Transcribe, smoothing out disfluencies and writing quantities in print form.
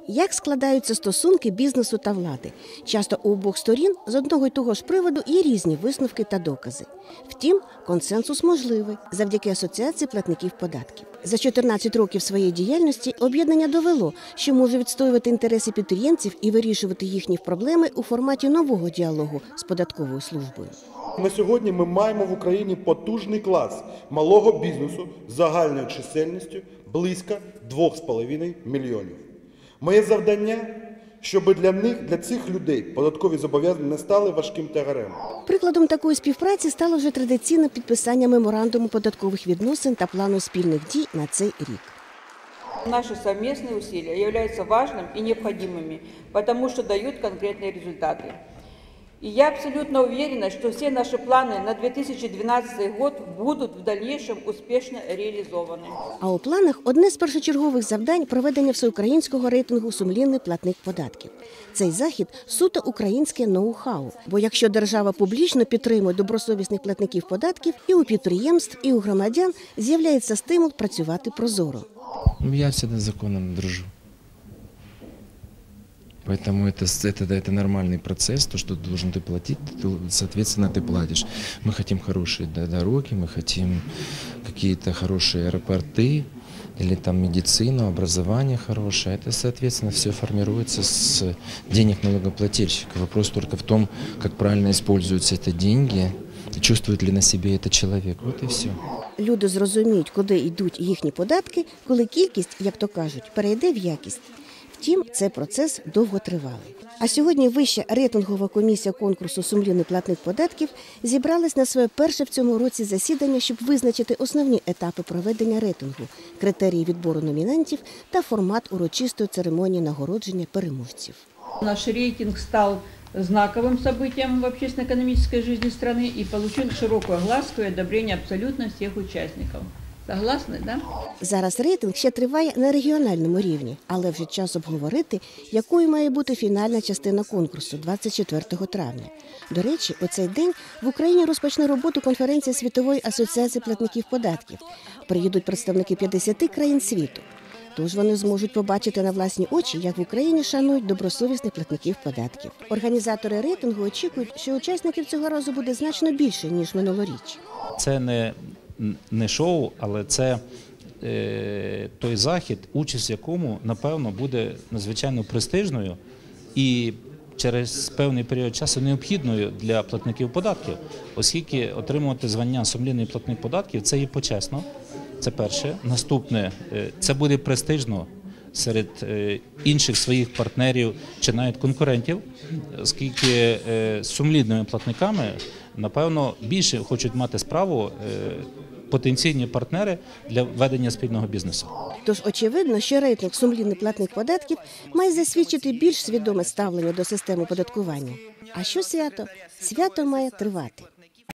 Як складаються стосунки бізнесу та влади? Часто у обох сторін з одного й того ж приводу є різні висновки та докази. Втім, консенсус можливий завдяки Асоціації платників податків. За 14 років своєї діяльності об'єднання довело, що може відстоювати інтереси підприємців і вирішувати їхні проблеми у форматі нового діалогу з податковою службою. На сьогодні ми маємо в Україні потужний клас малого бізнесу з загальною чисельністю близько 2,5 мільйонів. Моє завдання, щоб для цих людей податкові зобов'язання не стали важким тягарем. Прикладом такої співпраці стало вже традиційне підписання меморандуму податкових відносин та плану спільних дій на цей рік. Наши совместные усилия являются важными и необходимыми, потому что дают конкретные результаты. И я абсолютно уверена, что все наши планы на 2012 год будут в дальнейшем успешно реализованы. А у планах одне з першочергових завдань – проведення всеукраїнського рейтингу «Сумлінний платник податків». Цей захід – суто українське ноу-хау. Бо якщо держава публічно підтримує добросовісних платників податків, і у підприємств, і у громадян з'являється стимул працювати прозоро. Я всегда законом дружу. Поэтому это нормальный процесс, то, что должен ты платить, соответственно, ты платишь. Мы хотим хорошие дороги, мы хотим какие-то хорошие аэропорты, или там медицину, образование хорошее. Это, соответственно, все формируется с денег налогоплательщика. Вопрос только в том, как правильно используются эти деньги, чувствует ли на себе этот человек. Вот и все. Люди зрозуміють, куди йдуть їхні податки, коли кількість, як то кажуть, перейде в якість. Втім, цей процес довготривалий. А сьогодні Вища рейтингова комісія конкурсу «Сумлінний платник податків» зібралась на своє перше в цьому році засідання, щоб визначити основні етапи проведення рейтингу, критерії відбору номінантів та формат урочистої церемонії нагородження переможців. Наш рейтинг стал знаковым событием в общественно-экономической жизни страны и получил широкую огласку и одобрение абсолютно всех участников. Согласны, да? Зараз рейтинг ще триває на регіональному рівні, але вже час обговорити, якою має бути фінальна частина конкурсу 24 травня. До речі, у цей день в Україні розпочне роботу конференція Світової асоціації платників податків. Приїдуть представники 50 країн світу. Тож вони зможуть побачити на власні очі, як в Україні шанують добросовісних платників податків. Організатори рейтингу очікують, що учасників цього разу буде значно більше, ніж минулоріч. Це не шоу, але це той захід, участь в якому, напевно, буде надзвичайно престижною і через певний період часу необхідною для платників податків, оскільки отримувати звання «Сумлінний платник податків» – це є почесно, це перше. Наступне – це буде престижно серед інших своїх партнерів чи навіть конкурентів, оскільки з сумлінними платниками, напевно, більше хочуть мати справу потенційні партнери для ведення спільного бізнесу. Тож очевидно, що рейтинг «Сумлінний платник податків» має засвідчити більш свідоме ставлення до системи оподаткування. А що свято? Свято має тривати.